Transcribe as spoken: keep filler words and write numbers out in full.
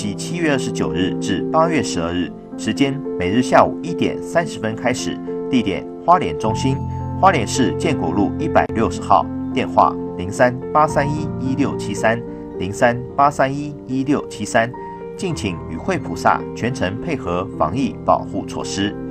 期七月二十九日至八月十二日，时间每日下午一点三十分开始，地点花莲中心，花莲市建国路一百六十号，电话零三八三一一六七三零三八三一一六七三，敬请与会菩萨全程配合防疫保护措施。